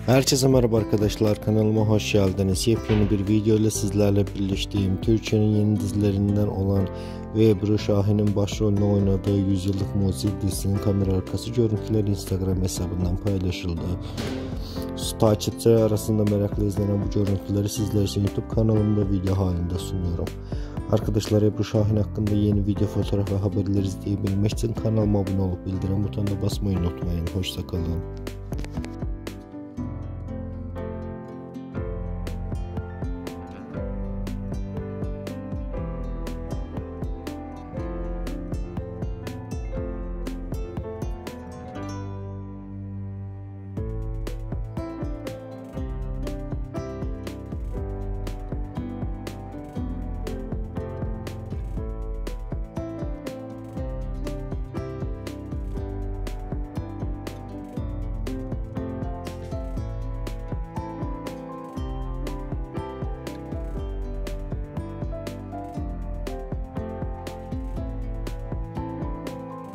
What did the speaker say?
Herkese merhaba arkadaşlar, kanalıma hoş geldiniz. Yepyeni bir video ile sizlerle birleştiğim Türkiye'nin yeni dizilerinden olan ve Ebru Şahin'in başrolünü oynadığı 100 Yıllık Mucit dizisinin kamera arkası görüntüleri Instagram hesabından paylaşıldı. Takipçiler arasında merakla izlenen bu görüntüleri sizler için YouTube kanalımda video halinde sunuyorum. Arkadaşlar, Ebru Şahin hakkında yeni video, fotoğraf ve haberleri izleyebilmek için kanalıma abone olup bildirim butonuna basmayı unutmayın. Hoşça kalın.